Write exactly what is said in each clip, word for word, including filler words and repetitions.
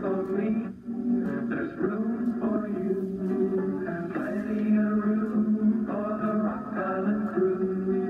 for me. There's room for you, and plenty of room for the Rock Island crew.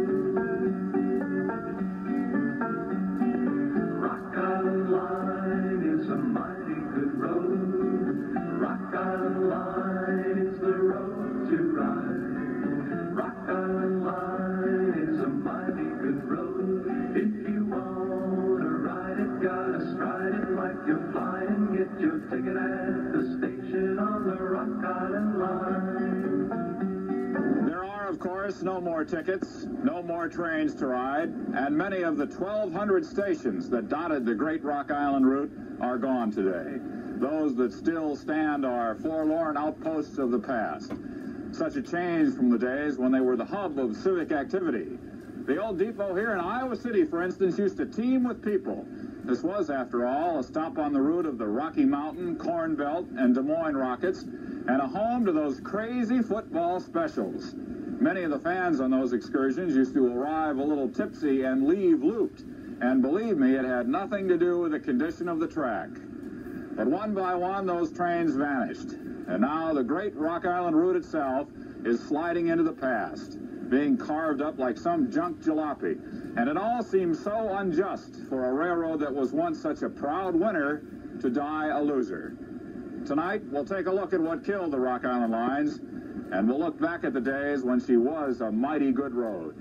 Rock Island Line is a mighty good road. Rock Island Line is the road to ride. Rock Island Line is a mighty good road. If you want to ride it, gotta stride it like you're flying. Get your ticket at the station on the Rock Island Line. There are, of course, no more tickets, no more trains to ride, and many of the twelve hundred stations that dotted the Great Rock Island route are gone today. Those that still stand are forlorn outposts of the past. Such a change from the days when they were the hub of civic activity. The old depot here in Iowa City, for instance, used to teem with people. This was, after all, a stop on the route of the Rocky Mountain, Corn Belt, and Des Moines Rockets, and a home to those crazy football specials. Many of the fans on those excursions used to arrive a little tipsy and leave looped. And believe me, it had nothing to do with the condition of the track. But one by one, those trains vanished. And now the Great Rock Island route itself is sliding into the past, being carved up like some junk jalopy. And it all seems so unjust for a railroad that was once such a proud winner to die a loser. Tonight, we'll take a look at what killed the Rock Island Lines, and we'll look back at the days when she was a mighty good road.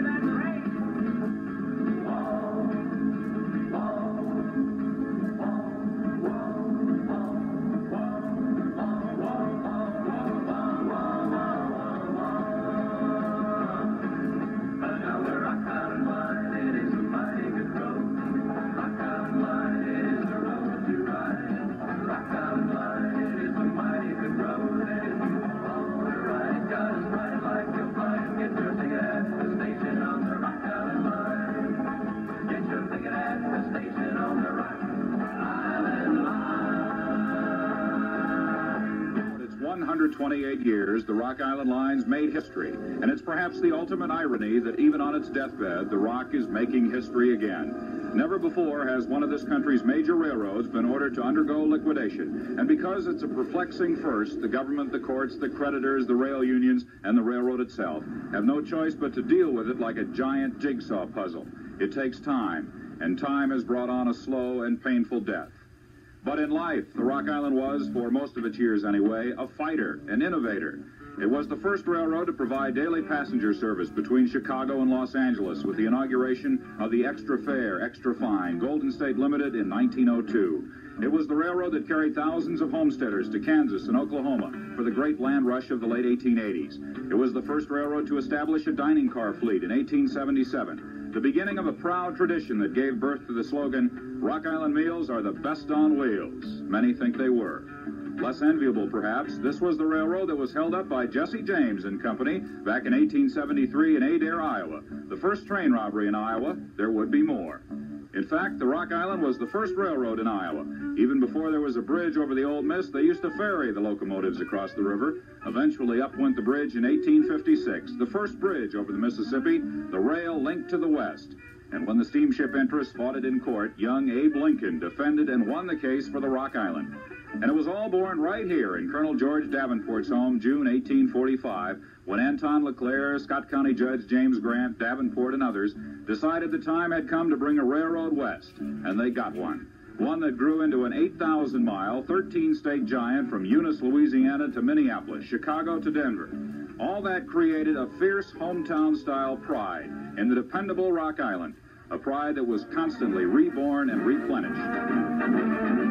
one hundred twenty-eight years, the Rock Island Lines made history, and it's perhaps the ultimate irony that even on its deathbed, the Rock is making history again. Never before has one of this country's major railroads been ordered to undergo liquidation, and because it's a perplexing first, the government, the courts, the creditors, the rail unions, and the railroad itself have no choice but to deal with it like a giant jigsaw puzzle. It takes time, and time has brought on a slow and painful death. But in life, the Rock Island was, for most of its years anyway, a fighter, an innovator. It was the first railroad to provide daily passenger service between Chicago and Los Angeles with the inauguration of the extra fare, extra fine, Golden State Limited in nineteen oh two. It was the railroad that carried thousands of homesteaders to Kansas and Oklahoma for the great land rush of the late eighteen eighties. It was the first railroad to establish a dining car fleet in eighteen seventy-seven. The beginning of a proud tradition that gave birth to the slogan, Rock Island meals are the best on wheels. Many think they were. Less enviable, perhaps, this was the railroad that was held up by Jesse James and Company back in eighteen seventy-three in Adair, Iowa. The first train robbery in Iowa. There would be more. In fact, the Rock Island was the first railroad in Iowa. Even before there was a bridge over the Old Miss, they used to ferry the locomotives across the river. Eventually, up went the bridge in eighteen fifty-six, the first bridge over the Mississippi, the rail linked to the west. And when the steamship interests fought it in court, young Abe Lincoln defended and won the case for the Rock Island. And it was all born right here in Colonel George Davenport's home, June eighteen forty-five, when Anton LeClaire, Scott County Judge James Grant, Davenport, and others decided the time had come to bring a railroad west. And they got one. One that grew into an eight thousand mile, thirteen state giant from Eunice, Louisiana to Minneapolis, Chicago to Denver. All that created a fierce hometown-style pride in the dependable Rock Island, a pride that was constantly reborn and replenished.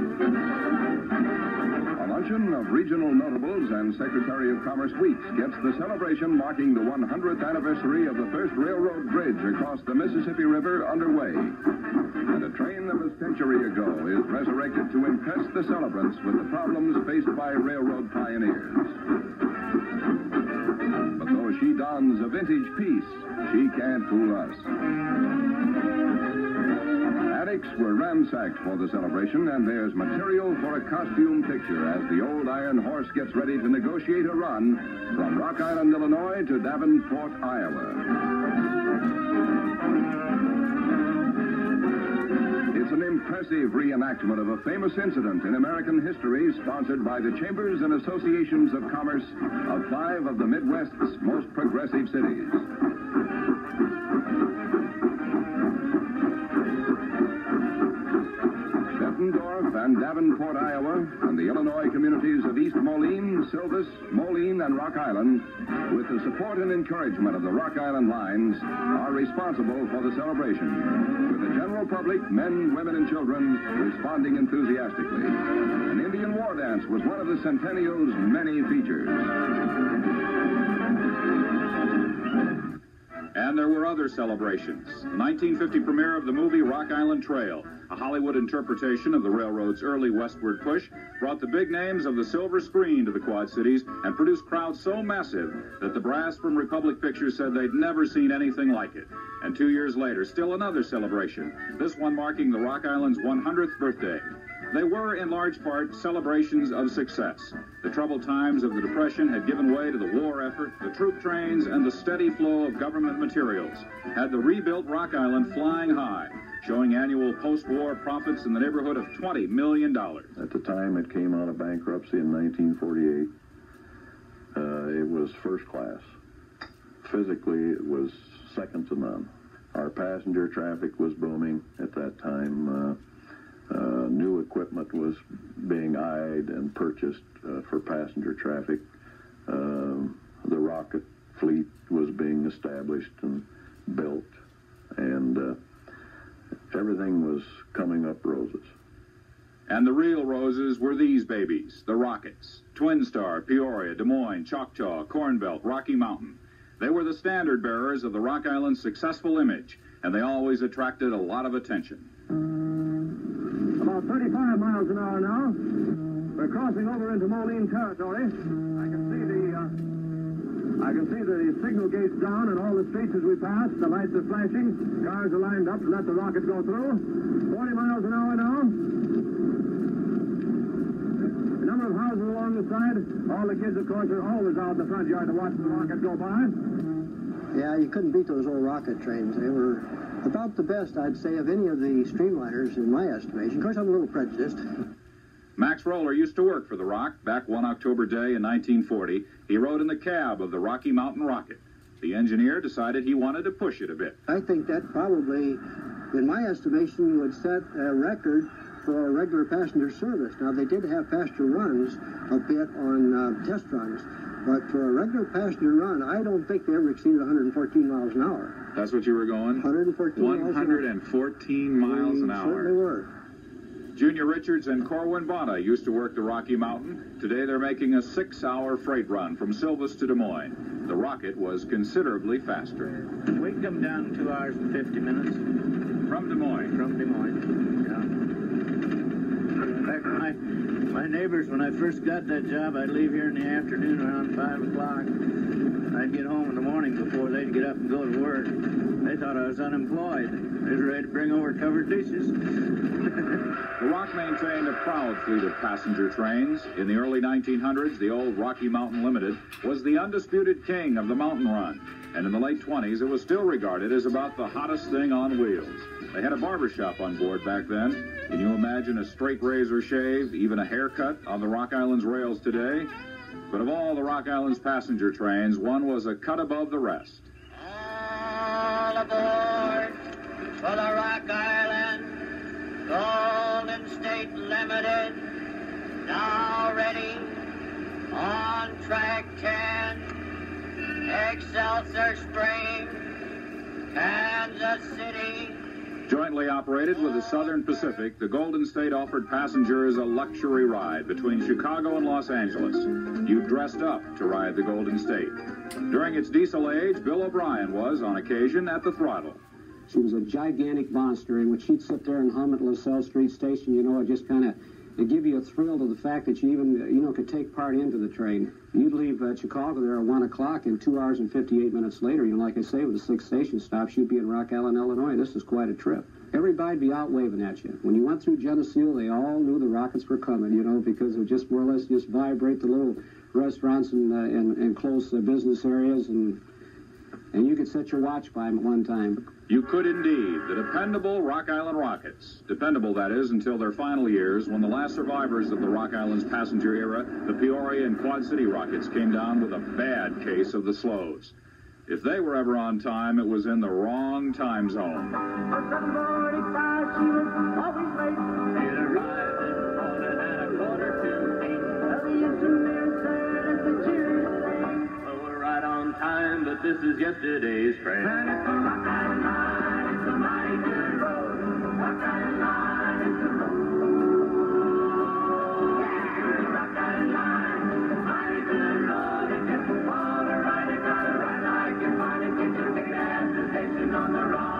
A luncheon of regional notables and Secretary of Commerce weeks gets the celebration marking the one hundredth anniversary of the first railroad bridge across the Mississippi River underway. And a train that was a century ago is resurrected to impress the celebrants with the problems faced by railroad pioneers. But though she dons a vintage piece, she can't fool us. Attics were ransacked for the celebration, and there's material for a costume picture as the old iron horse gets ready to negotiate a run from Rock Island, Illinois to Davenport, Iowa. It's an impressive immersive reenactment of a famous incident in American history sponsored by the Chambers and Associations of Commerce of five of the Midwest's most progressive cities. Bettendorf and Davenport, Iowa, and the Illinois communities of East Moline, Silvis, Moline, and Rock Island, with the support and encouragement of the Rock Island Lines, are responsible for the celebration, with the general public, men, women, and children, responding enthusiastically. An Indian war dance was one of the Centennial's many features. And there were other celebrations. The nineteen fifty premiere of the movie Rock Island Trail, a Hollywood interpretation of the railroad's early westward push, brought the big names of the silver screen to the Quad Cities and produced crowds so massive that the brass from Republic Pictures said they'd never seen anything like it. And two years later, still another celebration, this one marking the Rock Island's one hundredth birthday. They were, in large part, celebrations of success. The troubled times of the Depression had given way to the war effort, the troop trains, and the steady flow of government materials, had the rebuilt Rock Island flying high, showing annual post-war profits in the neighborhood of twenty million dollars. At the time it came out of bankruptcy in nineteen forty-eight, uh, it was first class. Physically, it was second to none. Our passenger traffic was booming at that time. Uh, Uh, new equipment was being eyed and purchased uh, for passenger traffic. Uh, the rocket fleet was being established and built, and uh, everything was coming up roses. And the real roses were these babies, the Rockets. Twin Star, Peoria, Des Moines, Choctaw, Corn Belt, Rocky Mountain. They were the standard bearers of the Rock Island's successful image, and they always attracted a lot of attention. About thirty-five miles an hour now. We're crossing over into Moline territory. I can see the uh, I can see the signal gates down in all the streets as we pass. The lights are flashing. Cars are lined up to let the rockets go through. forty miles an hour now. A number of houses along the side. All the kids, of course, are always out in the front yard to watch the rocket go by. Yeah, you couldn't beat those old rocket trains. They were about the best, I'd say, of any of the streamliners in my estimation. Of course, I'm a little prejudiced. Max Roller used to work for the Rock. Back one October day in nineteen forty, he rode in the cab of the Rocky Mountain Rocket. The engineer decided he wanted to push it a bit. I think that probably, in my estimation, would set a record for regular passenger service. Now, they did have passenger runs a bit on uh, test runs, but for a regular passenger run, I don't think they ever exceeded one hundred fourteen miles an hour. That's what you were going? one hundred fourteen one hundred fourteen miles an hour. Certainly were. Junior Richards and Corwin Bonta used to work the Rocky Mountain. Today they're making a six-hour freight run from Silvis to Des Moines. The Rocket was considerably faster. We come down in two hours and fifty minutes. From Des Moines? From Des Moines, yeah. In fact, my, my neighbors, when I first got that job, I'd leave here in the afternoon around five o'clock. I'd get home in the morning before they'd get up and go to work. They thought I was unemployed. They was ready to bring over covered dishes. The Rock maintained a proud fleet of passenger trains. In the early nineteen hundreds, the old Rocky Mountain Limited was the undisputed king of the mountain run. And in the late twenties, it was still regarded as about the hottest thing on wheels. They had a barbershop on board back then. Can you imagine a straight razor shave, even a haircut on the Rock Island's rails today? But of all the Rock Island's passenger trains, one was a cut above the rest. All aboard for the Rock Island Golden State Limited, now ready, on track ten, Excelsior Springs, Kansas City. Jointly operated with the Southern Pacific, the Golden State offered passengers a luxury ride between Chicago and Los Angeles. You dressed up to ride the Golden State. During its diesel age, Bill O'Brien was, on occasion, at the throttle. She was a gigantic monster, and when she'd sit there and hum at LaSalle Street Station, you know, it just kind of, it give you a thrill to the fact that you even, you know, could take part into the train. You'd leave uh, Chicago there at one o'clock, and two hours and fifty-eight minutes later, you know, like I say, with the six station stops, you'd be in Rock Island, Illinois. This is quite a trip. Everybody'd be out waving at you. When you went through Geneseo, they all knew the rockets were coming, you know, because it would just more or less just vibrate the little restaurants and, uh, and, and close uh, business areas, and and you could set your watch by them at one time. You could indeed. The dependable Rock Island Rockets. Dependable, that is, until their final years, when the last survivors of the Rock Island's passenger era, the Peoria and Quad City Rockets, came down with a bad case of the slows. If they were ever on time, it was in the wrong time zone. seven forty-five, she was always late. It arrived in the morning at a quarter to eight. Well, the engineer said it's a cheery thing. Well, we're right on time, but this is yesterday's train. And it's a Rock Island line, it's a mighty good road. Rock Island line, it's a road. Yeah, Rock Island line, it's a mighty good road. It gets the water right, it got it right like you find it. Get your ticket at the station on the road.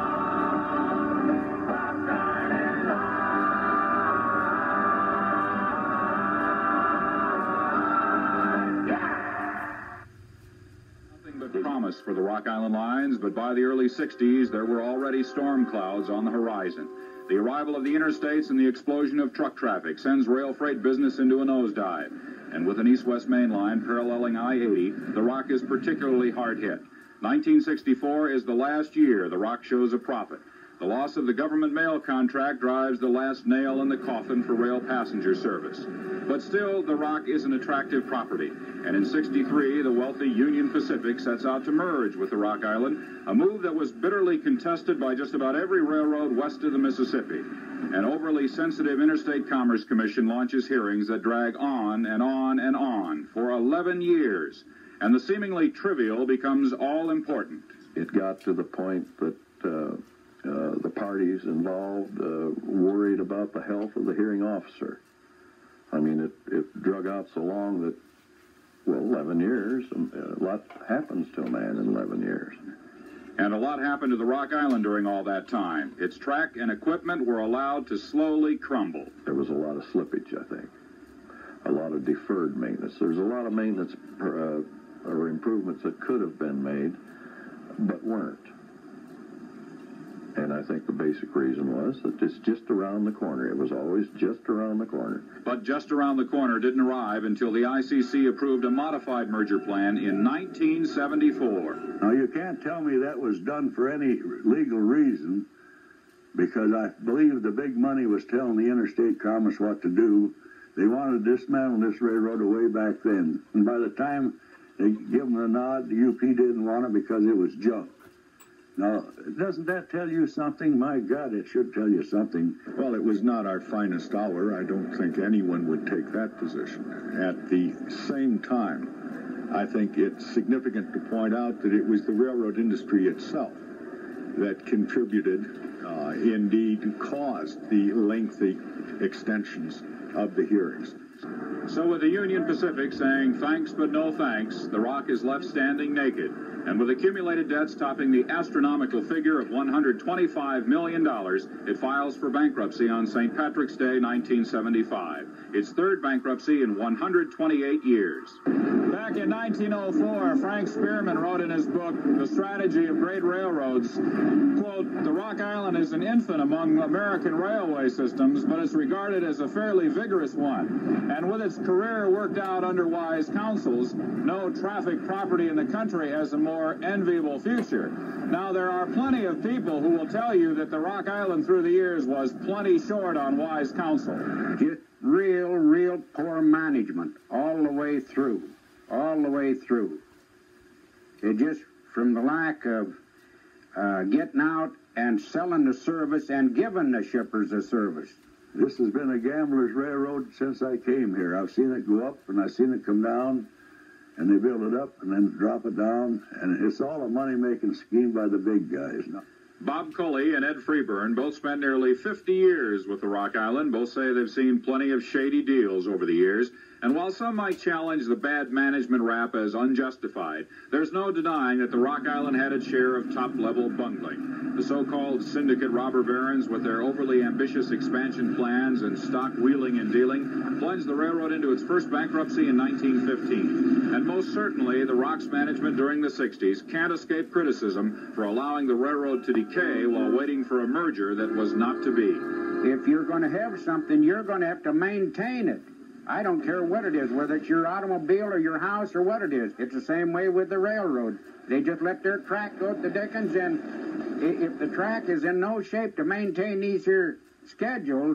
Promise for the Rock Island lines, but by the early sixties, there were already storm clouds on the horizon. The arrival of the interstates and the explosion of truck traffic sends rail freight business into a nosedive. And with an east-west main line paralleling I eighty, the Rock is particularly hard hit. nineteen sixty-four is the last year the Rock shows a profit. The loss of the government mail contract drives the last nail in the coffin for rail passenger service. But still, the Rock is an attractive property. And in sixty-three, the wealthy Union Pacific sets out to merge with the Rock Island, a move that was bitterly contested by just about every railroad west of the Mississippi. An overly sensitive Interstate Commerce Commission launches hearings that drag on and on and on for eleven years. And the seemingly trivial becomes all-important. It got to the point that uh, uh, the parties involved uh, worried about the health of the hearing officer. I mean, it, it drug out so long that, well, eleven years, and a lot happens to a man in eleven years. And a lot happened to the Rock Island during all that time. Its track and equipment were allowed to slowly crumble. There was a lot of slippage, I think. A lot of deferred maintenance. There's a lot of maintenance uh, or improvements that could have been made, but weren't. And I think the basic reason was that it's just around the corner. It was always just around the corner. But just around the corner didn't arrive until the I C C approved a modified merger plan in nineteen seventy-four. Now, you can't tell me that was done for any legal reason, because I believe the big money was telling the Interstate Commerce what to do. They wanted to dismantle this railroad way back then. And by the time they give them the nod, the U P didn't want it because it was junk. Now, doesn't that tell you something? My God, it should tell you something. Well, it was not our finest hour. I don't think anyone would take that position. At the same time, I think it's significant to point out that it was the railroad industry itself that contributed, uh, indeed caused the lengthy extensions of the hearings. So with the Union Pacific saying thanks but no thanks, the Rock is left standing naked. And with accumulated debts topping the astronomical figure of one hundred twenty-five million dollars, it files for bankruptcy on Saint Patrick's Day, nineteen seventy-five. Its third bankruptcy in one hundred twenty-eight years. Back in nineteen oh four, Frank Spearman wrote in his book, The Strategy of Great Railroads, quote, "The Rock Island is an infant among American railway systems, but it's regarded as a fairly vigorous one. And with its career worked out under wise counsels, no traffic property in the country has a more enviable future." Now, there are plenty of people who will tell you that the Rock Island through the years was plenty short on wise counsel. Just real, real poor management all the way through. All the way through. It just, from the lack of uh, getting out and selling the service and giving the shippers a service. This has been a gambler's railroad since I came here. I've seen it go up and I've seen it come down, and they build it up and then drop it down, and it's all a money-making scheme by the big guys. No. Bob Cully and Ed Freeburn both spent nearly fifty years with the Rock Island. Both say they've seen plenty of shady deals over the years. And while some might challenge the bad management rap as unjustified, there's no denying that the Rock Island had its share of top-level bungling. The so-called syndicate robber barons, with their overly ambitious expansion plans and stock wheeling and dealing, plunged the railroad into its first bankruptcy in nineteen fifteen. And most certainly, the Rock's management during the sixties can't escape criticism for allowing the railroad to decay while waiting for a merger that was not to be. If you're going to have something, you're going to have to maintain it. I don't care what it is, whether it's your automobile or your house or what it is. It's the same way with the railroad. They just let their track go to the dickens, and if the track is in no shape to maintain these here schedules,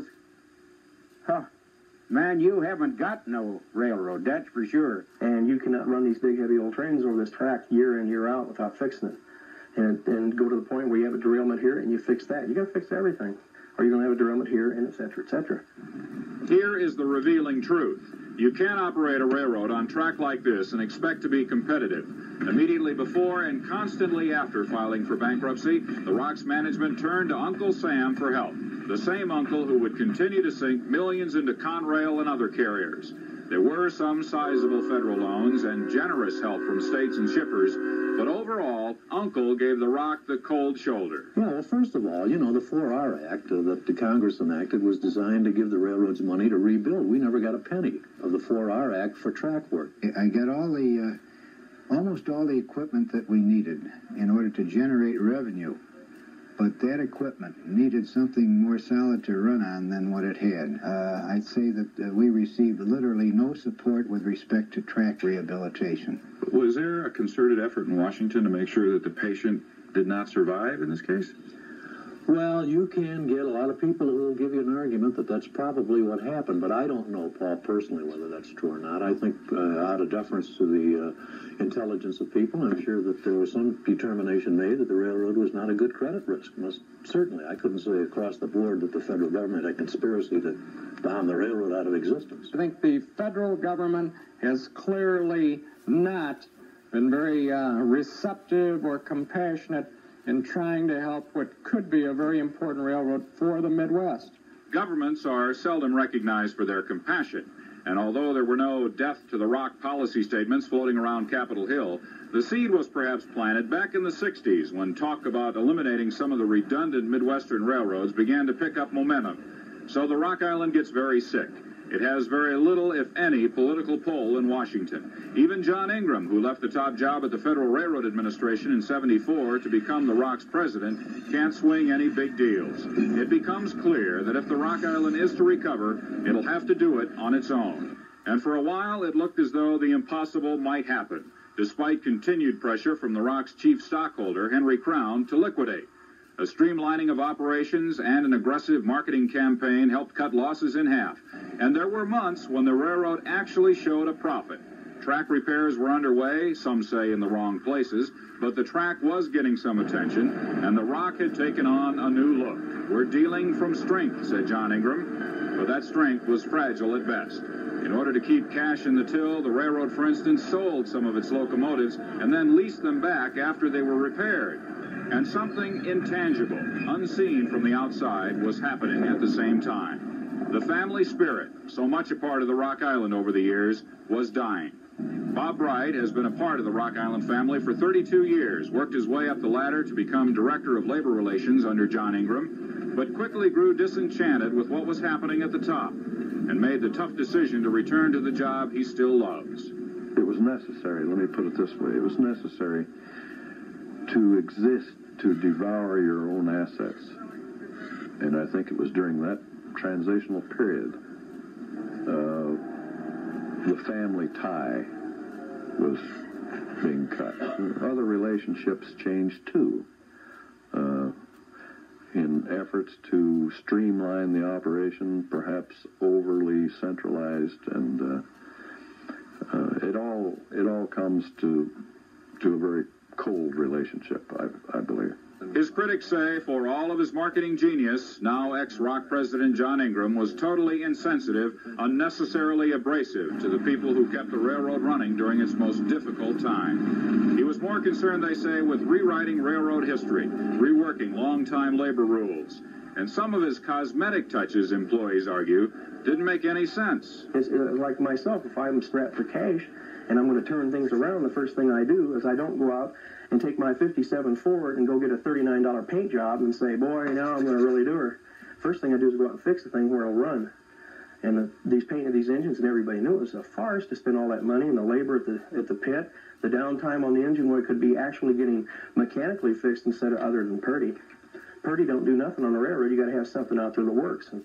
huh, man, you haven't got no railroad, that's for sure. And you cannot run these big, heavy old trains over this track year in, year out without fixing it. And, and go to the point where you have a derailment here and you fix that. You got to fix everything, or you're going to have a derailment here, and et cetera, et cetera. Here is the revealing truth. You can't operate a railroad on track like this and expect to be competitive. Immediately before and constantly after filing for bankruptcy, the Rock's management turned to Uncle Sam for help. The same uncle who would continue to sink millions into Conrail and other carriers. There were some sizable federal loans and generous help from states and shippers, but overall, Uncle gave the Rock the cold shoulder. Yeah, well, first of all, you know, the four R Act uh, that the Congress enacted was designed to give the railroads money to rebuild. We never got a penny of the four R Act for track work. I got all the, uh, almost all the equipment that we needed in order to generate revenue. But that equipment needed something more solid to run on than what it had. Uh, I'd say that uh, we received literally no support with respect to track rehabilitation. Was there a concerted effort in Washington to make sure that the patient did not survive in this case? Well, you can get a lot of people who will give you an argument that that's probably what happened, but I don't know, Paul, personally, whether that's true or not. I think, uh, out of deference to the uh, intelligence of people, I'm sure that there was some determination made that the railroad was not a good credit risk. Most certainly, I couldn't say across the board that the federal government had a conspiracy to bomb the railroad out of existence. I think the federal government has clearly not been very uh, receptive or compassionate in trying to help what could be a very important railroad for the Midwest. Governments are seldom recognized for their compassion, and although there were no death to the Rock policy statements floating around Capitol Hill, the seed was perhaps planted back in the sixties when talk about eliminating some of the redundant Midwestern railroads began to pick up momentum. So the Rock Island gets very sick. It has very little, if any, political pull in Washington. Even John Ingram, who left the top job at the Federal Railroad Administration in seventy-four to become the Rock's president, can't swing any big deals. It becomes clear that if the Rock Island is to recover, it'll have to do it on its own. And for a while, it looked as though the impossible might happen, despite continued pressure from the Rock's chief stockholder, Henry Crown, to liquidate. A streamlining of operations and an aggressive marketing campaign helped cut losses in half. And there were months when the railroad actually showed a profit. Track repairs were underway, some say in the wrong places, but the track was getting some attention, and the Rock had taken on a new look. We're dealing from strength, said John Ingram, but that strength was fragile at best. In order to keep cash in the till, the railroad, for instance, sold some of its locomotives and then leased them back after they were repaired. And something intangible, unseen from the outside, was happening at the same time. The family spirit, so much a part of the Rock Island over the years, was dying. Bob Bright has been a part of the Rock Island family for thirty-two years, worked his way up the ladder to become Director of Labor Relations under John Ingram, but quickly grew disenchanted with what was happening at the top and made the tough decision to return to the job he still loves. It was necessary, let me put it this way, it was necessary to exist, to devour your own assets. And I think it was during that transitional period, uh, the family tie was being cut. Other relationships changed too, uh, in efforts to streamline the operation, perhaps overly centralized, and uh, uh, it all it all comes to to a very cold relationship, I, I believe. His critics say for all of his marketing genius, now ex-Rock President John Ingram was totally insensitive, unnecessarily abrasive to the people who kept the railroad running during its most difficult time. He was more concerned, they say, with rewriting railroad history, reworking long-time labor rules. And some of his cosmetic touches, employees argue, didn't make any sense. It's, uh, like myself, if I'm strapped for cash, and I'm going to turn things around, the first thing I do is I don't go out and take my fifty-seven Ford and go get a thirty-nine dollar paint job and say, boy, now I'm going to really do her. First thing I do is go out and fix the thing where it'll run. And the, these painted these engines, and everybody knew it was a farce to spend all that money and the labor at the at the pit, the downtime on the engine where it could be actually getting mechanically fixed instead of other than Purdy. Purdy don't do nothing on the railroad. You got to have something out there that works. And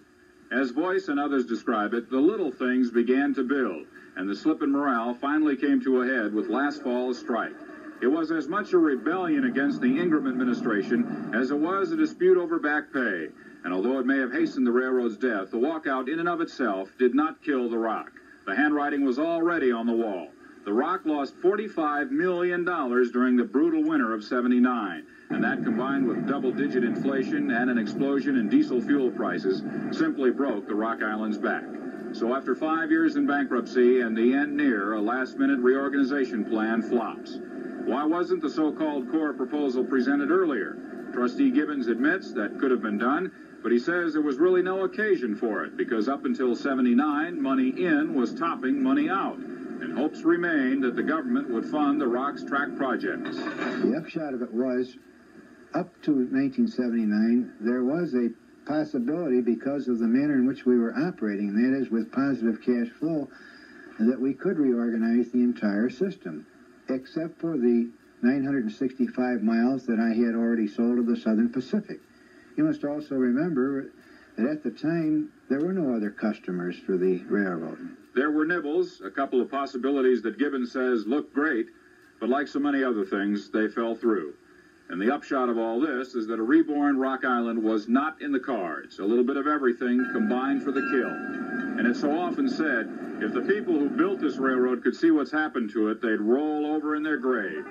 As Voice and others describe it, the little things began to build, and the slip in morale finally came to a head with last fall's strike. It was as much a rebellion against the Ingram administration as it was a dispute over back pay. And although it may have hastened the railroad's death, the walkout in and of itself did not kill the Rock. The handwriting was already on the wall. The Rock lost forty-five million dollars during the brutal winter of seventy-nine. And that, combined with double-digit inflation and an explosion in diesel fuel prices, simply broke the Rock Island's back. So after five years in bankruptcy and the end near, a last-minute reorganization plan flops. Why wasn't the so-called core proposal presented earlier? Trustee Gibbons admits that could have been done, but he says there was really no occasion for it, because up until seventy-nine, money in was topping money out, and hopes remained that the government would fund the Rock's track projects. The upshot of it was, up to nineteen seventy-nine, there was a possibility, because of the manner in which we were operating, and that is with positive cash flow, that we could reorganize the entire system, except for the nine hundred sixty-five miles that I had already sold to the Southern Pacific. You must also remember that at the time, there were no other customers for the railroad. There were nibbles, a couple of possibilities that Gibbons says looked great, but like so many other things, they fell through. And the upshot of all this is that a reborn Rock Island was not in the cards. A little bit of everything combined for the kill. And it's so often said, if the people who built this railroad could see what's happened to it, they'd roll over in their graves.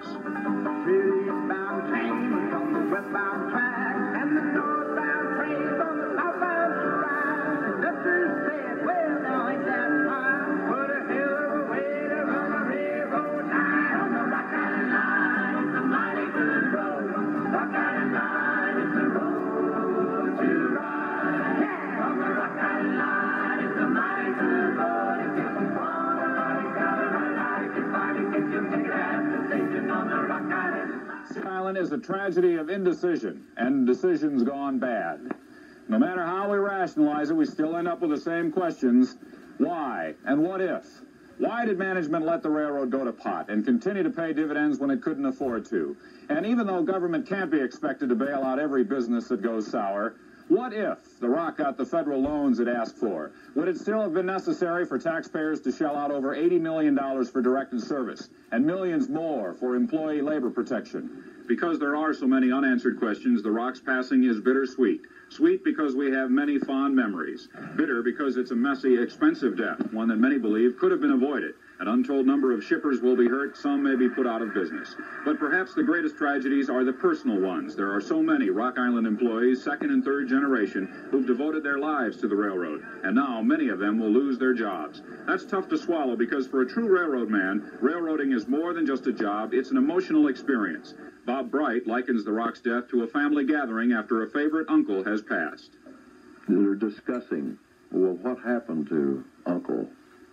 Eastbound trains on the westbound track, and the northbound trains on the southbound track. Conductor said, well, now ain't that fine? What a hell of a way to run a railroad line. On the Rock Island line, it's a mighty good road. Rock Island line, it's the road to ride. Yeah, on the Rock Island line, it's a mighty good road. If you want to ride, you gotta ride like it's fighting. Get your ticket at the station on the Rock Island. Island is a tragedy of indecision, and decisions gone bad. No matter how we rationalize it, we still end up with the same questions. Why and what if? Why did management let the railroad go to pot and continue to pay dividends when it couldn't afford to? And even though government can't be expected to bail out every business that goes sour, what if the Rock got the federal loans it asked for? Would it still have been necessary for taxpayers to shell out over eighty million dollars for directed service and millions more for employee labor protection? Because there are so many unanswered questions, the Rock's passing is bittersweet. Sweet because we have many fond memories. Bitter because it's a messy, expensive death, one that many believe could have been avoided. An untold number of shippers will be hurt, some may be put out of business. But perhaps the greatest tragedies are the personal ones. There are so many Rock Island employees, second and third generation, who've devoted their lives to the railroad, and now many of them will lose their jobs. That's tough to swallow because for a true railroad man, railroading is more than just a job, it's an emotional experience. Bob Bright likens the Rock's death to a family gathering after a favorite uncle has passed. They're discussing, well, what happened to Uncle?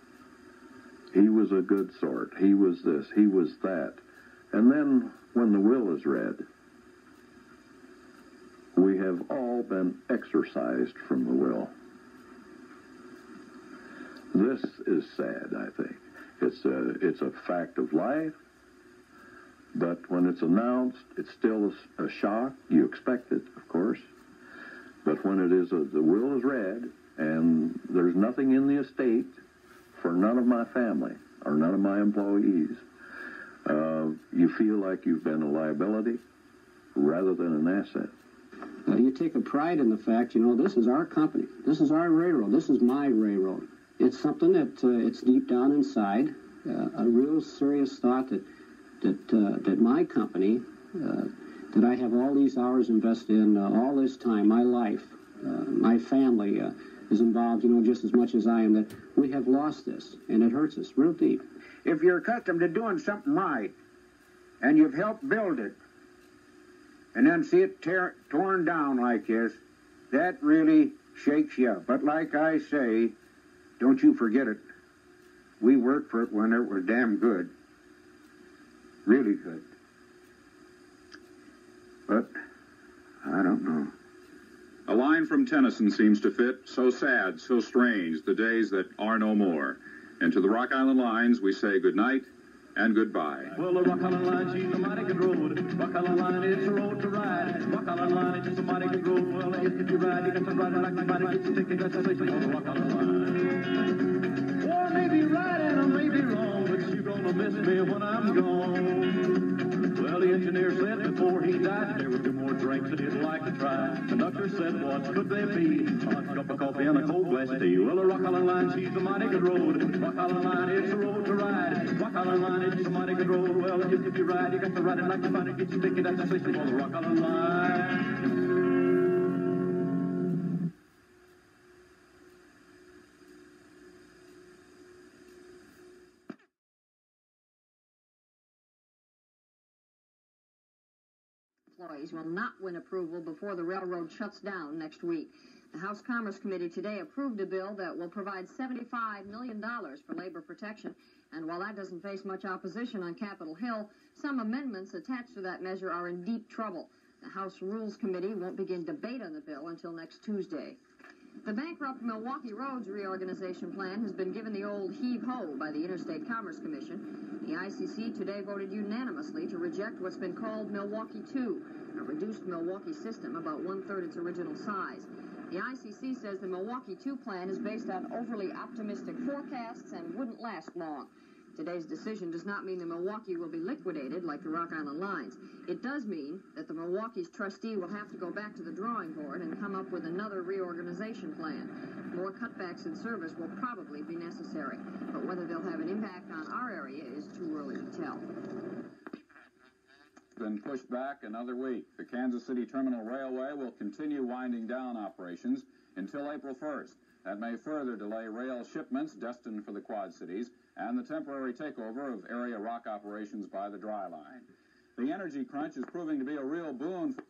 He was a good sort. He was this. He was that. And then when the will is read, we have all been exorcised from the will. This is sad, I think. It's a, it's a fact of life. But when it's announced, it's still a, a shock. You expect it, of course. But when it is, a, the will is read, and there's nothing in the estate for none of my family or none of my employees, uh, you feel like you've been a liability rather than an asset. Uh, you take a pride in the fact, you know, this is our company. This is our railroad. This is my railroad. It's something that uh, it's deep down inside, uh, a real serious thought that that uh, that my company, uh, that I have all these hours invested in, uh, all this time, my life, uh, my family uh, is involved, you know, just as much as I am, that we have lost this, and it hurts us real deep. If you're accustomed to doing something right, and you've helped build it, and then see it tear, torn down like this, that really shakes you up. But like I say, don't you forget it. We worked for it when it was damn good. Really good. But I don't know. A line from Tennyson seems to fit. So sad, so strange, the days that are no more. And to the Rock Island lines, we say good night and goodbye. Well, the Rock Island line, she's a mighty good road. Rock Island line, it's a road to ride. Rock Island line, it's a mighty good road. Well, if you ride, you got to ride it like somebody gets sticky, that's the place on the Rock Island line. Well, I may be right and I may be wrong, but you're gonna miss me when I'm gone. Well, the engineer said before he died there were two more drinks that he'd like to try. Conductor said, what could they be? A hot cup of coffee and a cold glass of tea. Well, the Rock Island line, she's a mighty good road. Rock Island line, it's a road to ride. Rock Island line, it's a mighty good road. Well, if, if you ride, you got to ride it like somebody gets sticky, that's the station on the Rock Island line. Employees will not win approval before the railroad shuts down next week. The House Commerce Committee today approved a bill that will provide seventy-five million dollars for labor protection. And while that doesn't face much opposition on Capitol Hill, some amendments attached to that measure are in deep trouble. The House Rules Committee won't begin debate on the bill until next Tuesday. The bankrupt Milwaukee Roads reorganization plan has been given the old heave-ho by the Interstate Commerce Commission. The I C C today voted unanimously to reject what's been called Milwaukee two, a reduced Milwaukee system about one-third its original size. The I C C says the Milwaukee two plan is based on overly optimistic forecasts and wouldn't last long. Today's decision does not mean the Milwaukee will be liquidated like the Rock Island lines. It does mean that the Milwaukee's trustee will have to go back to the drawing board and come up with another reorganization plan. More cutbacks in service will probably be necessary, but whether they'll have an impact on our area is too early to tell. Been pushed back another week. The Kansas City Terminal Railway will continue winding down operations until April first. That may further delay rail shipments destined for the Quad Cities and the temporary takeover of area rock operations by the Dry Line. The energy crunch is proving to be a real boon for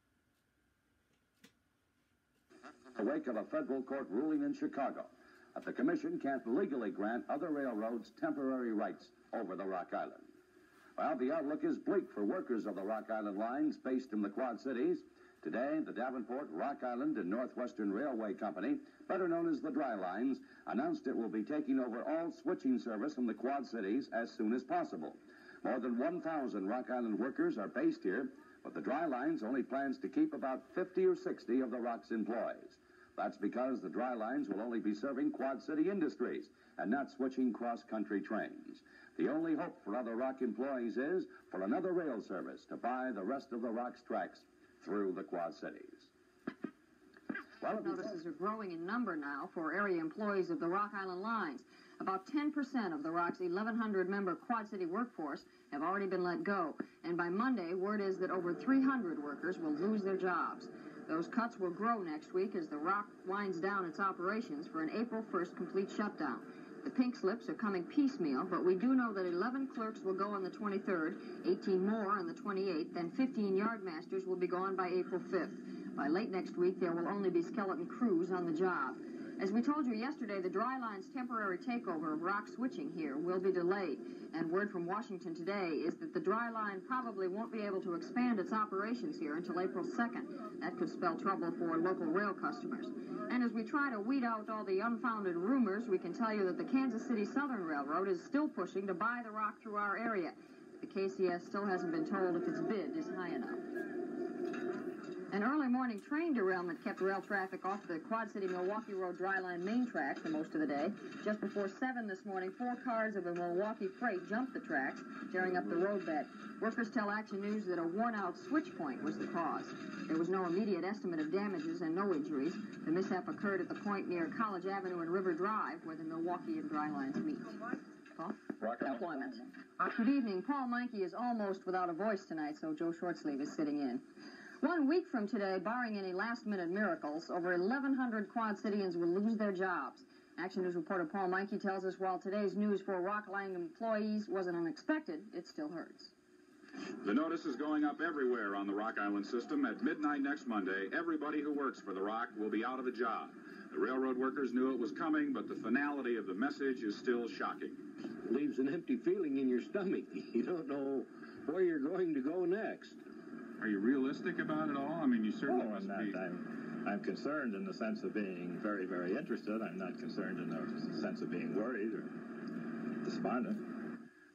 the wake of a federal court ruling in Chicago that the commission can't legally grant other railroads temporary rights over the Rock Island. Well, the outlook is bleak for workers of the Rock Island lines based in the Quad Cities. Today, the Davenport, Rock Island, and Northwestern Railway Company, better known as the Dry Lines, announced it will be taking over all switching service from the Quad Cities as soon as possible. More than one thousand Rock Island workers are based here, but the Dry Lines only plans to keep about fifty or sixty of the Rock's employees. That's because the Dry Lines will only be serving Quad City industries and not switching cross-country trains. The only hope for other Rock employees is for another rail service to buy the rest of the Rock's tracks through the Quad Cities. Well, notices are growing in number now for area employees of the Rock Island lines. About ten percent of the Rock's eleven hundred member Quad City workforce have already been let go. And by Monday, word is that over three hundred workers will lose their jobs. Those cuts will grow next week as the Rock winds down its operations for an April first complete shutdown. The pink slips are coming piecemeal, but we do know that eleven clerks will go on the twenty-third, eighteen more on the twenty-eighth, and fifteen yard masters will be gone by April fifth. By late next week, there will only be skeleton crews on the job. As we told you yesterday, the Dry Line's temporary takeover of rock switching here will be delayed. And word from Washington today is that the Dry Line probably won't be able to expand its operations here until April second. That could spell trouble for local rail customers. And as we try to weed out all the unfounded rumors, we can tell you that the Kansas City Southern Railroad is still pushing to buy the rock through our area. The K C S still hasn't been told if its bid is high enough. An early morning train derailment kept rail traffic off the Quad City Milwaukee Road Dry Line main track for most of the day. Just before seven this morning, four cars of a Milwaukee freight jumped the tracks, tearing up the roadbed. Workers tell Action News that a worn-out switch point was the cause. There was no immediate estimate of damages and no injuries. The mishap occurred at the point near College Avenue and River Drive, where the Milwaukee and Dry Lines meet. Paul? Employment. Good evening. Paul Meinke is almost without a voice tonight, so Joe Shortsleeve is sitting in. One week from today, barring any last-minute miracles, over eleven hundred Quad Cityans will lose their jobs. Action News reporter Paul Meinke tells us while today's news for Rock Line employees wasn't unexpected, it still hurts. The notice is going up everywhere on the Rock Island system. At midnight next Monday, everybody who works for the Rock will be out of a job. The railroad workers knew it was coming, but the finality of the message is still shocking. Leaves an empty feeling in your stomach. You don't know where you're going to go next. Are you realistic about it all? I mean, you certainly oh, must I'm not. be. I'm, I'm concerned in the sense of being very, very interested. I'm not concerned in the sense of being worried or despondent.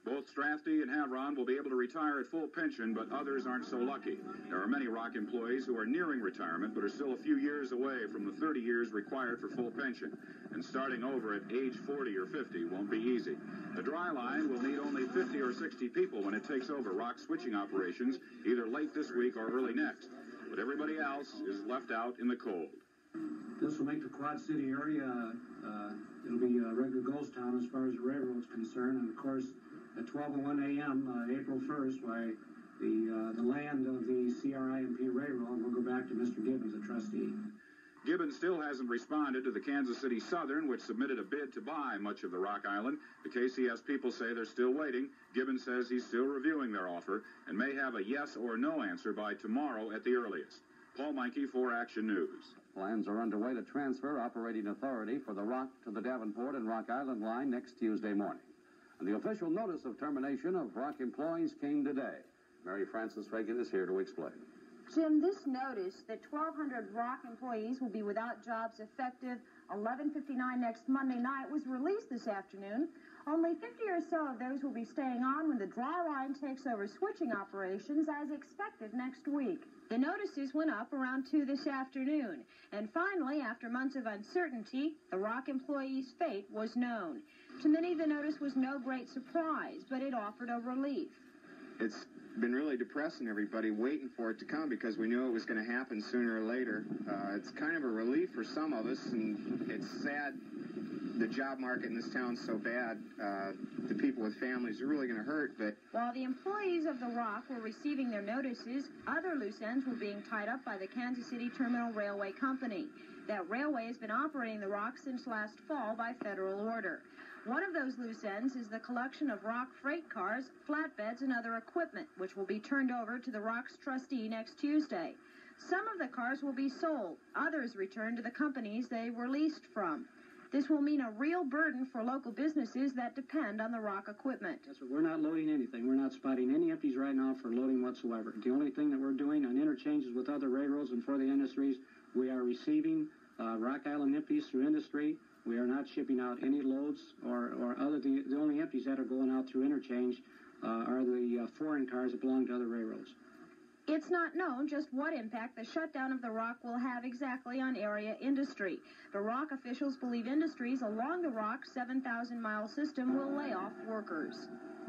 Both Strafty and Havron will be able to retire at full pension, but others aren't so lucky. There are many Rock employees who are nearing retirement, but are still a few years away from the thirty years required for full pension. And starting over at age forty or fifty won't be easy. The dry line will need only fifty or sixty people when it takes over Rock switching operations, either late this week or early next. But everybody else is left out in the cold. This will make the Quad City area, uh, it'll be a regular ghost town as far as the railroad's concerned. And of course, at twelve oh one a m, uh, April first, why the, uh, the land of the C R I M P Railroad will go back to Mister Gibbons, the trustee. Gibbons still hasn't responded to the Kansas City Southern, which submitted a bid to buy much of the Rock Island. The K C S people say they're still waiting. Gibbons says he's still reviewing their offer and may have a yes or no answer by tomorrow at the earliest. Paul Meinke for Action News. Plans are underway to transfer operating authority for the Rock to the Davenport and Rock Island line next Tuesday morning. And the official notice of termination of Rock employees came today. Mary Frances Fagan is here to explain. Jim, this notice that twelve hundred Rock employees will be without jobs effective eleven fifty-nine next Monday night was released this afternoon. Only fifty or so of those will be staying on when the dry line takes over switching operations as expected next week. The notices went up around two this afternoon. And finally, after months of uncertainty, the Rock employees' fate was known. To many, the notice was no great surprise, but it offered a relief. It's been really depressing, everybody, waiting for it to come because we knew it was going to happen sooner or later. Uh, it's kind of a relief for some of us, and it's sad the job market in this town's so bad. Uh, the people with families are really going to hurt, but... While the employees of the Rock were receiving their notices, other loose ends were being tied up by the Kansas City Terminal Railway Company. That railway has been operating the Rock since last fall by federal order. One of those loose ends is the collection of Rock freight cars, flatbeds, and other equipment, which will be turned over to the Rock's trustee next Tuesday. Some of the cars will be sold, others returned to the companies they were leased from. This will mean a real burden for local businesses that depend on the Rock equipment. That's what, we're not loading anything. We're not spotting any empties right now for loading whatsoever. The only thing that we're doing on interchanges with other railroads and for the industries, we are receiving uh, Rock Island empties through industry. We are not shipping out any loads or, or other. The, the only empties that are going out through interchange uh, are the uh, foreign cars that belong to other railroads. It's not known just what impact the shutdown of the Rock will have exactly on area industry. The Rock officials believe industries along the Rock seven thousand mile system will lay off workers.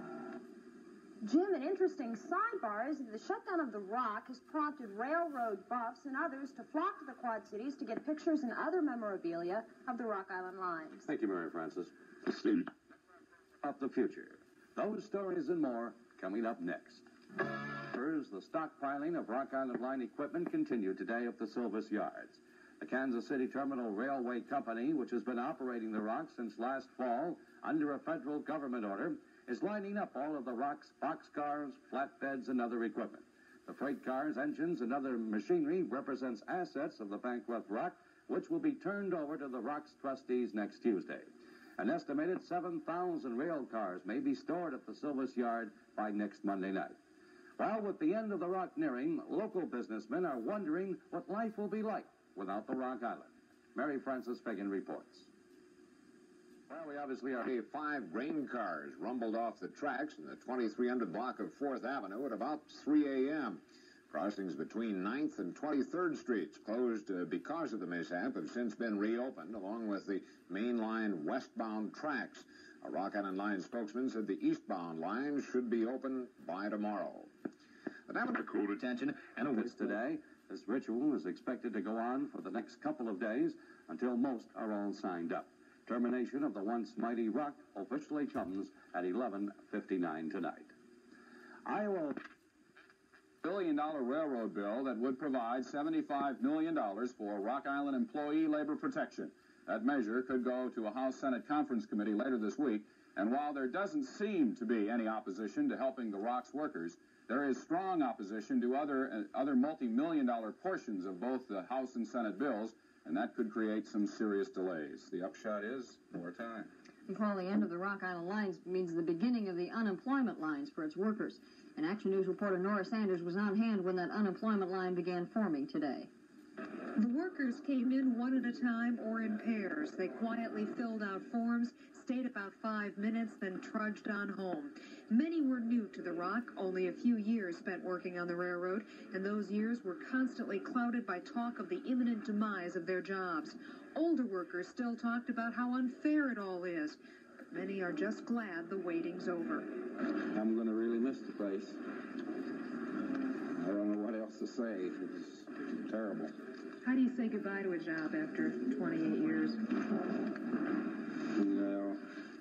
Jim, an interesting sidebar is that the shutdown of the Rock has prompted railroad buffs and others to flock to the Quad Cities to get pictures and other memorabilia of the Rock Island lines. Thank you, Mary Frances. Up the future. Those stories and more coming up next. First, the stockpiling of Rock Island line equipment continued today at the Silvis Yards. The Kansas City Terminal Railway Company, which has been operating the Rock since last fall under a federal government order, is lining up all of the Rock's boxcars, flatbeds, and other equipment. The freight cars, engines, and other machinery represents assets of the bankrupt Rock, which will be turned over to the Rock's trustees next Tuesday. An estimated seven thousand rail cars may be stored at the Silvis Yard by next Monday night. Well, with the end of the Rock nearing, local businessmen are wondering what life will be like without the Rock Island. Mary Frances Fagan reports. Well, we obviously are. Five grain cars rumbled off the tracks in the twenty-three hundred block of fourth Avenue at about three a m Crossings between ninth and twenty-third Streets, closed uh, because of the mishap, have since been reopened, along with the main line westbound tracks. A Rock Island Line spokesman said the eastbound line should be open by tomorrow. The Davenport cool attention and a This today, this ritual is expected to go on for the next couple of days until most are all signed up. Termination of the once mighty Rock officially comes at eleven fifty-nine tonight. Iowa billion dollar railroad bill that would provide seventy-five million dollars for Rock Island employee labor protection. That measure could go to a House-Senate conference committee later this week, and while there doesn't seem to be any opposition to helping the Rock's workers, there is strong opposition to other, uh, other multi-million dollar portions of both the House and Senate bills, and that could create some serious delays. The upshot is more time. And Paul, the end of the Rock Island lines means the beginning of the unemployment lines for its workers. And Action News reporter Nora Sanders was on hand when that unemployment line began forming today. The work workers came in one at a time or in pairs. They quietly filled out forms, stayed about five minutes, then trudged on home. Many were new to the Rock, only a few years spent working on the railroad, and those years were constantly clouded by talk of the imminent demise of their jobs. Older workers still talked about how unfair it all is, but many are just glad the waiting's over. I'm going to really miss the place. I don't know what else to say. It's terrible. How do you say goodbye to a job after twenty-eight years? No.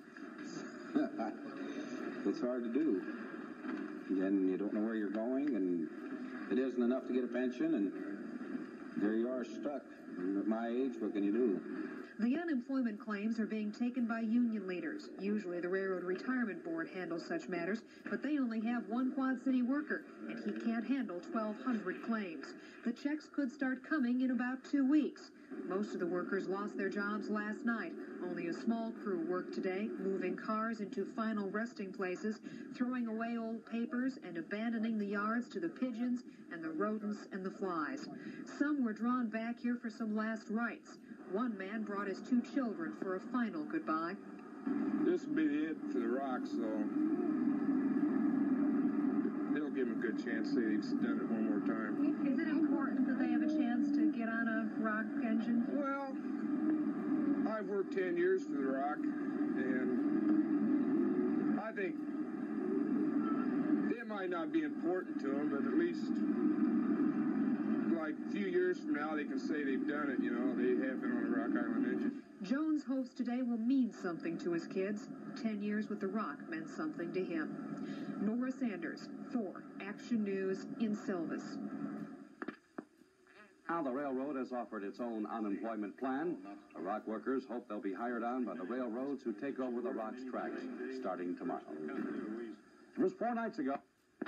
It's hard to do. Then you don't know where you're going, and it isn't enough to get a pension, and there you are stuck. At my age, what can you do? The unemployment claims are being taken by union leaders. Usually the Railroad Retirement Board handles such matters, but they only have one Quad City worker, and he can't handle twelve hundred claims. The checks could start coming in about two weeks. Most of the workers lost their jobs last night. Only a small crew worked today, moving cars into final resting places, throwing away old papers, and abandoning the yards to the pigeons and the rodents and the flies. Some were drawn back here for some last rites. One man brought his two children for a final goodbye. This will be the it for the Rock, so they'll give them a good chance to say they've done it one more time. Is it important that they have a chance to get on a Rock engine? Well, I've worked ten years for the Rock, and I think it might not be important to them, but at least like a few years from now, they can say they've done it, you know, they have been on a Rock Island engine. Jones hopes today will mean something to his kids. Ten years with the Rock meant something to him. Nora Sanders, for Action News in Silvis. Now the railroad has offered its own unemployment plan. The Rock workers hope they'll be hired on by the railroads who take over the Rock's tracks starting tomorrow. It was four nights ago.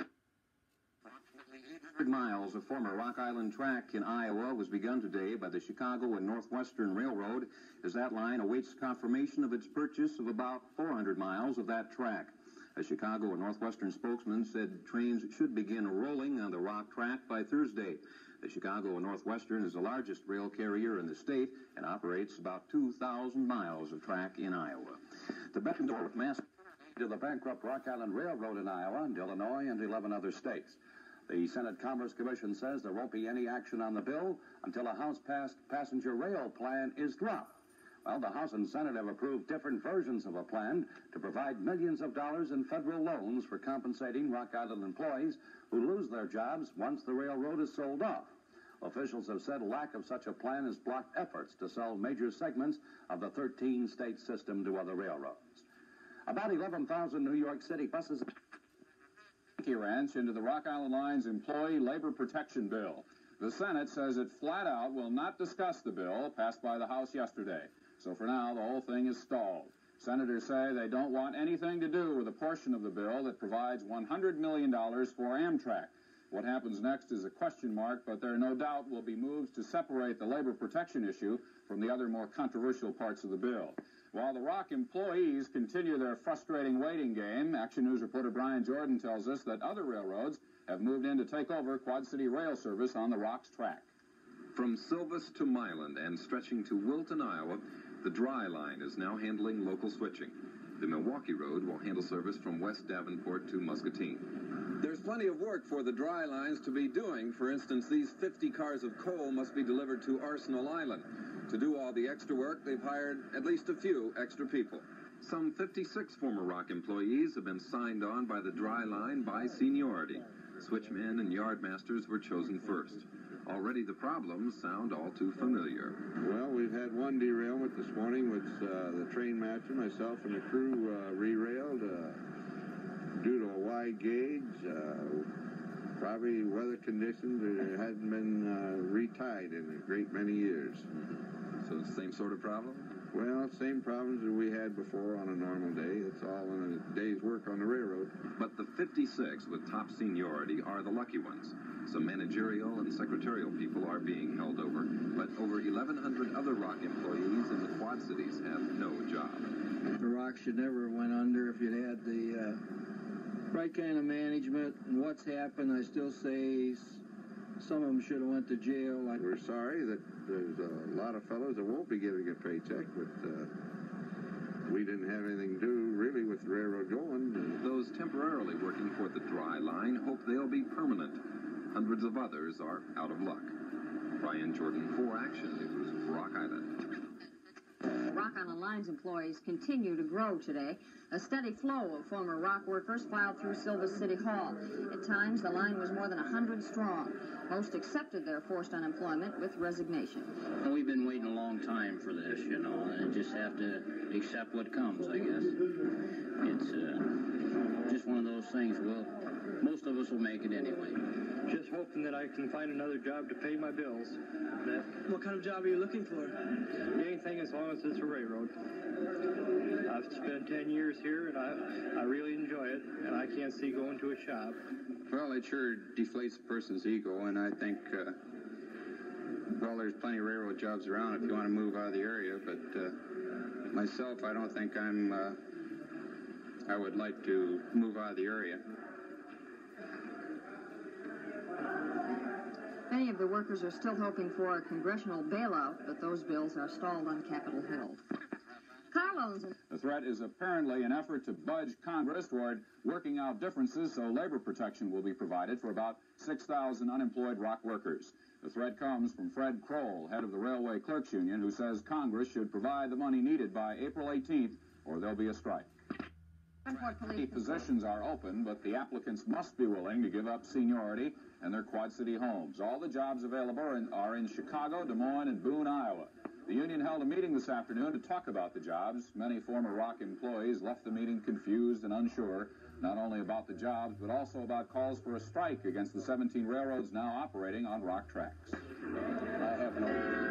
eight hundred miles of former Rock Island track in Iowa was begun today by the Chicago and Northwestern Railroad as that line awaits confirmation of its purchase of about four hundred miles of that track. A Chicago and Northwestern spokesman said trains should begin rolling on the Rock track by Thursday. The Chicago and Northwestern is the largest rail carrier in the state and operates about two thousand miles of track in Iowa. The Beckendorf Mass To the bankrupt Rock Island Railroad in Iowa and Illinois and eleven other states. The Senate Commerce Commission says there won't be any action on the bill until a House-passed passenger rail plan is dropped. Well, the House and Senate have approved different versions of a plan to provide millions of dollars in federal loans for compensating Rock Island employees who lose their jobs once the railroad is sold off. Officials have said lack of such a plan has blocked efforts to sell major segments of the thirteen-state system to other railroads. About eleven thousand New York City buses Ranch into the Rock Island Line's Employee Labor Protection Bill. The Senate says it flat out will not discuss the bill passed by the House yesterday. So for now, the whole thing is stalled. Senators say they don't want anything to do with a portion of the bill that provides one hundred million dollars for Amtrak. What happens next is a question mark, but there no doubt will be moves to separate the labor protection issue from the other more controversial parts of the bill. While the Rock employees continue their frustrating waiting game, Action News reporter Brian Jordan tells us that other railroads have moved in to take over Quad City rail service on the Rock's track. From Silvis to Milan and stretching to Wilton, Iowa, the Dry Line is now handling local switching. The Milwaukee Road will handle service from West Davenport to Muscatine. There's plenty of work for the dry lines to be doing. For instance, these fifty cars of coal must be delivered to Arsenal Island. To do all the extra work, they've hired at least a few extra people. Some fifty-six former Rock employees have been signed on by the Dry Line by seniority. Switchmen and yardmasters were chosen first. Already the problems sound all too familiar. Well, we've had one derailment this morning, which uh, the train master, myself, and the crew uh, re-railed uh, due to a wide gauge. Uh, probably weather conditions. It hadn't been uh, retied in a great many years. Mm-hmm. So it's the same sort of problem? Well, same problems that we had before on a normal day. It's all in a day's work on the railroad. But the fifty-six with top seniority are the lucky ones. Some managerial and secretarial people are being held over, but over eleven hundred other Rock employees in the Quad Cities have no job. The Rock should never have went under if you'd had the uh, right kind of management. And what's happened, I still say, some of them should have went to jail. Like We're sorry that there's a lot of fellows that won't be getting a paycheck, but uh, we didn't have anything to do, really, with the railroad going. Those temporarily working for the dry line hope they'll be permanent. Hundreds of others are out of luck. Brian Jordan for Action News, Rock Island. Rock Island Line's employees continue to grow today. A steady flow of former rock workers filed through Silvis City Hall. At times, the line was more than one hundred strong. Most accepted their forced unemployment with resignation. Well, we've been waiting a long time for this, you know, and just have to accept what comes, I guess. It's uh, just one of those things. Well, most of us will make it anyway. Just hoping that I can find another job to pay my bills. That, what kind of job are you looking for? anything as long as it's a railroad. I've spent ten years here, and I, I really enjoy it, and I can't see going to a shop. Well, it sure deflates a person's ego, and I think, uh, well, there's plenty of railroad jobs around if you want to move out of the area, but uh, myself, I don't think I'm, uh, I would like to move out of the area. Many of the workers are still hoping for a congressional bailout, but those bills are stalled on Capitol Hill. Car loans. The threat is apparently an effort to budge Congress toward working out differences so labor protection will be provided for about six thousand unemployed rock workers. The threat comes from Fred Kroll, head of the Railway Clerks Union, who says Congress should provide the money needed by April eighteenth or there'll be a strike. The positions are open, but the applicants must be willing to give up seniority and their Quad City homes. All the jobs available are in, are in Chicago, Des Moines, and Boone, Iowa. The union held a meeting this afternoon to talk about the jobs. Many former Rock employees left the meeting confused and unsure, not only about the jobs, but also about calls for a strike against the seventeen railroads now operating on Rock tracks. I have no...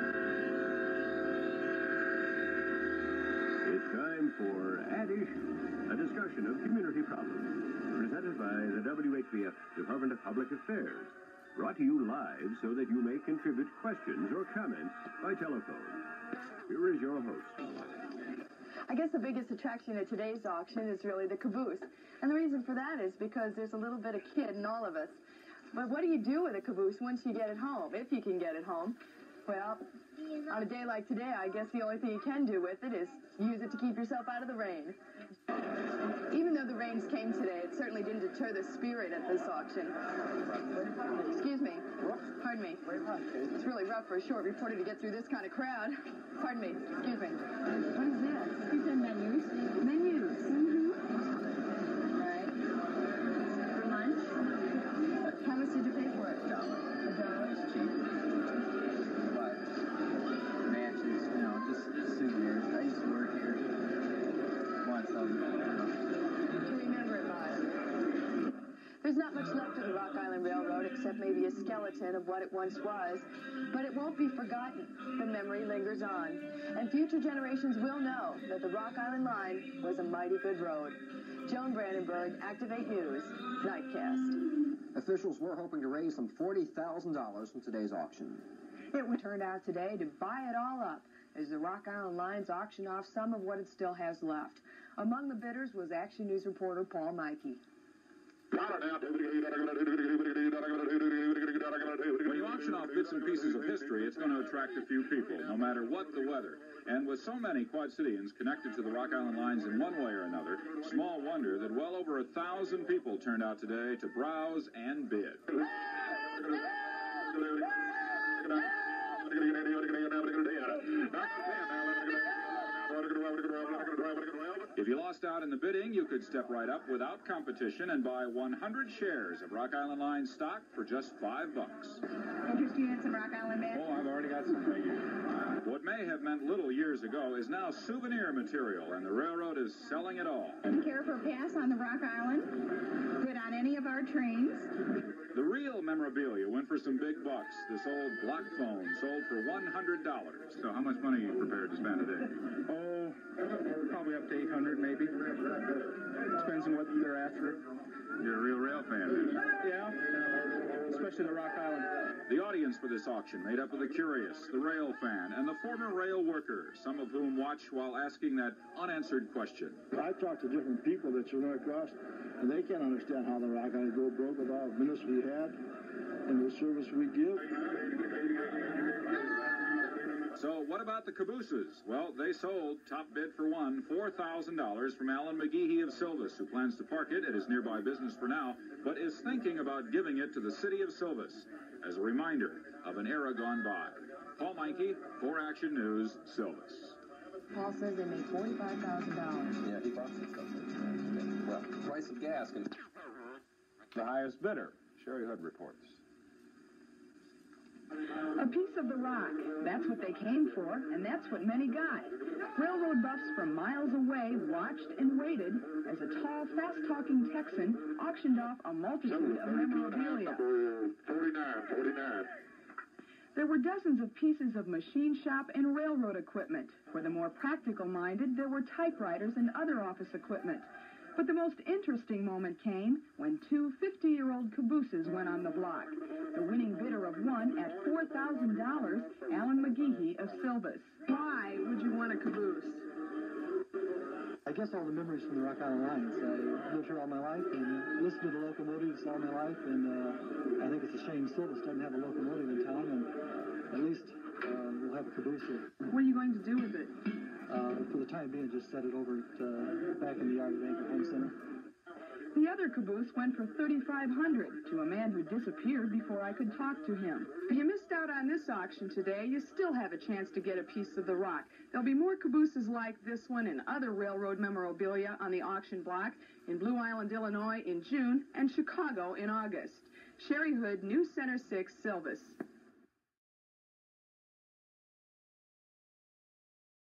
It's time for At Issue, a discussion of community problems, presented by the W H B F Department of Public Affairs. Brought to you live so that you may contribute questions or comments by telephone. Here is your host. I guess the biggest attraction at today's auction is really the caboose. And the reason for that is because there's a little bit of kid in all of us. But what do you do with a caboose once you get it home, if you can get it home? Well, on a day like today, I guess the only thing you can do with it is use it to keep yourself out of the rain. Even though the rains came today, it certainly didn't deter the spirit at this auction. Excuse me. Pardon me. It's really rough for a short reporter to get through this kind of crowd. Pardon me. Excuse me. What is this? These are menus. Menus. Mm-hmm. Right. For lunch? How much did you pay for it? A dollar. A dollar? It's cheap. But matches, you know, just souvenirs. I used to work here. Want some, to remember it by. There's not much left of the Rock Island Railroad except maybe a skeleton of what it once was, but it won't be forgotten. The memory lingers on, and future generations will know that the Rock Island Line was a mighty good road. Joan Brandenburg, Activate News, Nightcast. Officials were hoping to raise some forty thousand dollars from today's auction. It would turn out today to buy it all up, as the Rock Island Lines auctioned off some of what it still has left. Among the bidders was Action News reporter Paul Mikey. When you auction off bits and pieces of history, it's going to attract a few people, no matter what the weather. And with so many Quad Cityans connected to the Rock Island Lines in one way or another, small wonder that well over a thousand people turned out today to browse and bid. If you lost out in the bidding, you could step right up without competition and buy one hundred shares of Rock Island Line stock for just five bucks. Interest you in some Rock Island men? Oh, I've already got some. Thank you. What may have meant little years ago is now souvenir material, and the railroad is selling it all. Care for a pass on the Rock Island? Good on any of our trains? The real memorabilia went for some big bucks. This old block phone sold for one hundred dollars. So how much money are you prepared to spend today? Oh, probably up to eight hundred maybe. Depends on what they're after. You're a real rail fan, then? Yeah, especially the Rock Island. The audience for this auction made up of the curious, the rail fan, and the former rail worker, some of whom watch while asking that unanswered question. I've talked to different people that you run across, and they can't understand how the Rock Island go broke with all the ministry we had. and the service we give. So what about the cabooses? Well, they sold, top bid for one, four thousand dollars from Alan McGeehee of Silvis, who plans to park it at his nearby business for now, but is thinking about giving it to the city of Silvis as a reminder of an era gone by. Paul Meinke, four Action News, Silvis. Paul says they made forty-five thousand dollars. Yeah, he bought some stuff. Well, the price of gas can... The highest bidder, Sherry Hood reports. A piece of the rock. That's what they came for, and that's what many got. Railroad buffs from miles away watched and waited as a tall, fast-talking Texan auctioned off a multitude of memorabilia. forty-nine, forty-nine. There were dozens of pieces of machine shop and railroad equipment. For the more practical-minded, there were typewriters and other office equipment. But the most interesting moment came when two fifty-year-old cabooses went on the block. The winning bidder of one at four thousand dollars, Alan McGeehee of Silvis. Why would you want a caboose? I guess all the memories from the Rock Island Lines. I lived here all my life and listened to the locomotives all my life, and uh, I think it's a shame Silvis doesn't have a locomotive in town, and at least uh, we'll have a caboose here. What are you going to do with it? Uh, for the time being, just set it over at, uh, back in the yard at Anchor Home Center. The other caboose went for thirty-five hundred dollars to a man who disappeared before I could talk to him. If you missed out on this auction today, you still have a chance to get a piece of the rock. There'll be more cabooses like this one and other railroad memorabilia on the auction block in Blue Island, Illinois in June and Chicago in August. Sherry Hood, News Center six, Silvis.